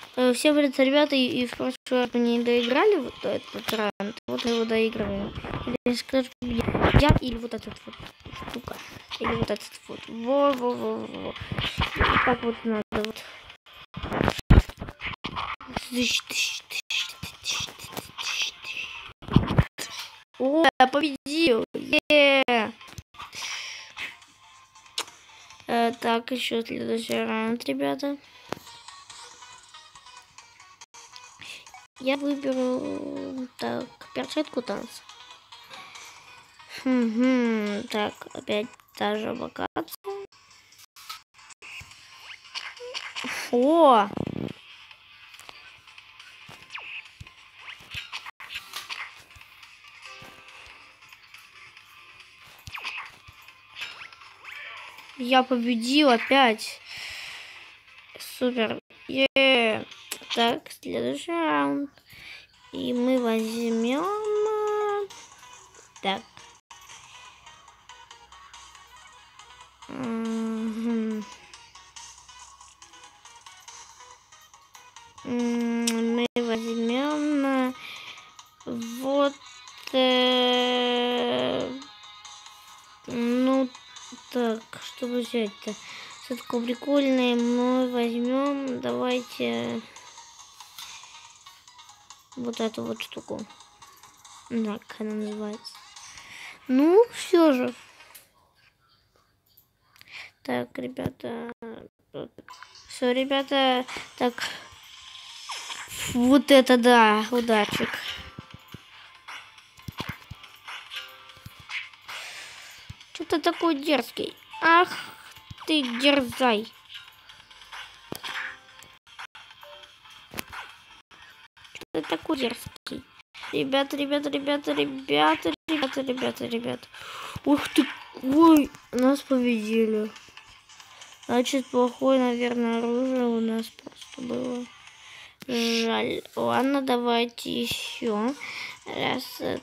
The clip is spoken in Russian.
Всем привет, ребята, и в прошлый раз мы не доиграли вот этот раунд, вот мы его доигрываем. Или скажешь, я или вот этот вот штука, или вот этот вот. Во. Так вот надо вот. О, я победил! Так, еще следующий раунд, ребята. Я выберу так перчатку танца. Так, опять та же локация. О! Я победил опять. Супер. Так, следующий раунд. И мы возьмем... Так. Мы возьмем вот... Ну, так, что взять-то? Что такое прикольное мы возьмем. Давайте вот эту вот штуку. Так, как она называется. Ну, все же. Так, ребята. Все, ребята. Так. Вот это да, удачик. Что ты такой дерзкий? Ах, ты дерзай. Что ты такой дерзкий? Ребята. Ух ты, ой, нас победили. Значит, плохое, наверное, оружие у нас просто было. Жаль. Ладно, давайте еще. Раз,